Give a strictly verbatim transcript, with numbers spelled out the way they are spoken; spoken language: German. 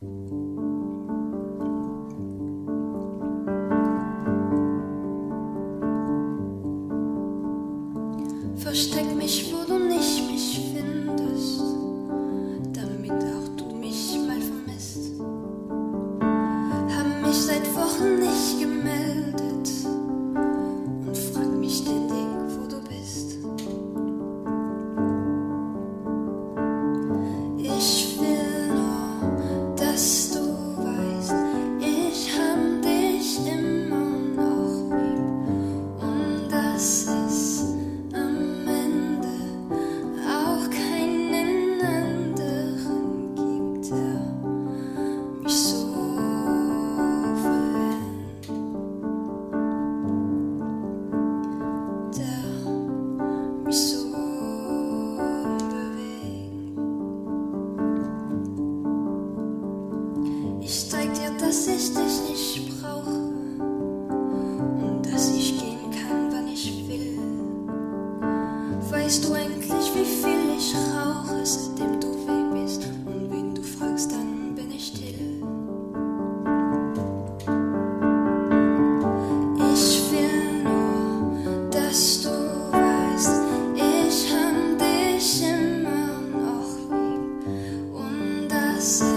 Versteck mich, wo du nicht mich findest, damit auch du mich mal vermisst. Hab mich seit Wochen nicht gemeldet und frag mich ständig, wo du bist. Ich will nur, dass du weißt, ich hab dich immer noch lieb und dass es am Ende auch keinen anderen gibt, der mich so will, der mich so bewegt. Ich zeig dir, dass ich dich nicht brauche und dass ich gehen kann, wann ich will. Weißt du eigentlich, wie viel ich rauche, seitdem du weg bist? Und wenn du fragst, dann bin ich still. Ich will nur, dass du weißt, ich hab dich immer noch lieb und dass